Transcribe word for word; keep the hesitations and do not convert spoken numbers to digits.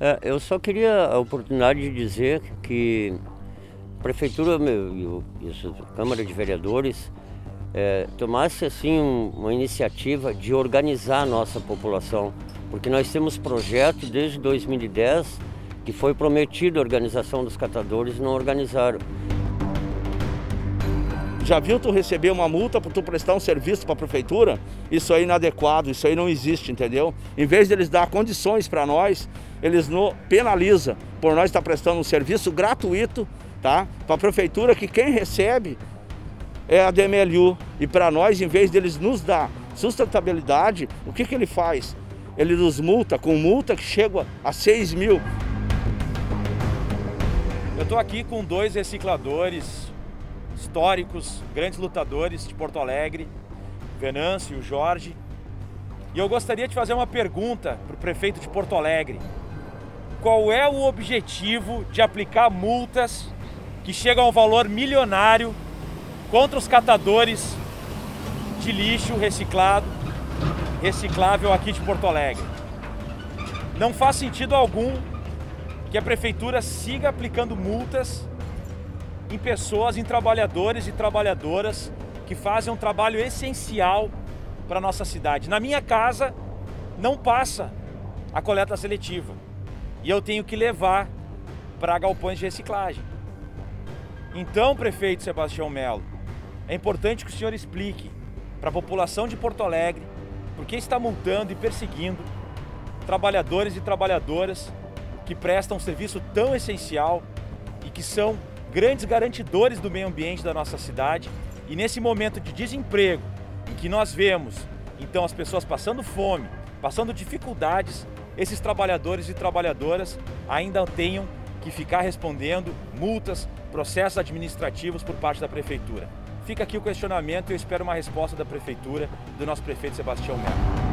É, eu só queria a oportunidade de dizer que a Prefeitura meu, e o- e a Câmara de Vereadores é, tomasse assim um- uma iniciativa de organizar a nossa população, porque nós temos projeto desde dois mil e dez que foi prometido a organização dos catadores e não organizaram. Já viu tu receber uma multa por tu prestar um serviço para a prefeitura? Isso aí é inadequado, isso aí não existe, entendeu? Em vez de eles dar condições para nós, eles nos penalizam por nós estar prestando um serviço gratuito, tá? Para a prefeitura, que quem recebe é a D M L U. E para nós, em vez deles nos dar sustentabilidade, o que que ele faz? Ele nos multa com multa que chega a seis mil. Eu estou aqui com dois recicladores históricos, grandes lutadores de Porto Alegre, o Venâncio e o Jorge. E eu gostaria de fazer uma pergunta para o prefeito de Porto Alegre. Qual é o objetivo de aplicar multas que chegam a um valor milionário contra os catadores de lixo reciclado, reciclável aqui de Porto Alegre? Não faz sentido algum que a prefeitura siga aplicando multas em pessoas, em trabalhadores e trabalhadoras que fazem um trabalho essencial para a nossa cidade. Na minha casa não passa a coleta seletiva e eu tenho que levar para galpões de reciclagem. Então, prefeito Sebastião Melo, é importante que o senhor explique para a população de Porto Alegre por que está multando e perseguindo trabalhadores e trabalhadoras que prestam um serviço tão essencial e que são grandes garantidores do meio ambiente da nossa cidade. E nesse momento de desemprego, em que nós vemos então as pessoas passando fome, passando dificuldades, esses trabalhadores e trabalhadoras ainda tenham que ficar respondendo multas, processos administrativos por parte da prefeitura. Fica aqui o questionamento e eu espero uma resposta da prefeitura, do nosso prefeito Sebastião Melo.